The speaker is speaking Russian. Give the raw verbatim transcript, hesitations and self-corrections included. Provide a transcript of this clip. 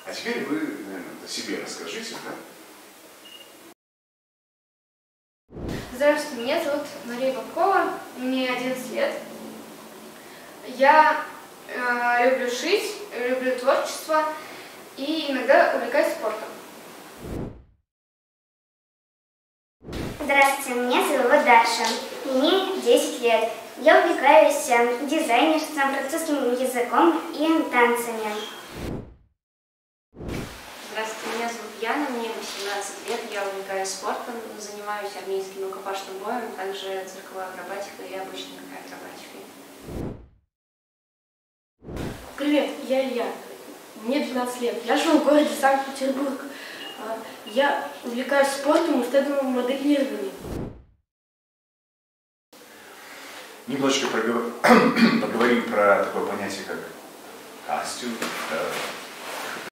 А теперь вы, наверное, о себе расскажите, да? Здравствуйте, меня зовут Мария Попкова, мне одиннадцать лет. Я э, люблю шить, люблю творчество и иногда увлекаюсь спортом. Здравствуйте, меня зовут Даша, мне десять лет. Я увлекаюсь дизайнерством, французским языком и танцами. Здравствуйте, меня зовут Яна, мне восемнадцать лет, я увлекаюсь спортом, занимаюсь армейским рукопашным боем, также цирковой акробатикой и обычной акробатикой. Привет, я Илья, мне двенадцать лет, я живу в городе Санкт-Петербург. Я увлекаюсь спортом и стендовым моделированием. Немножечко поговорим про такое понятие, как кастинг.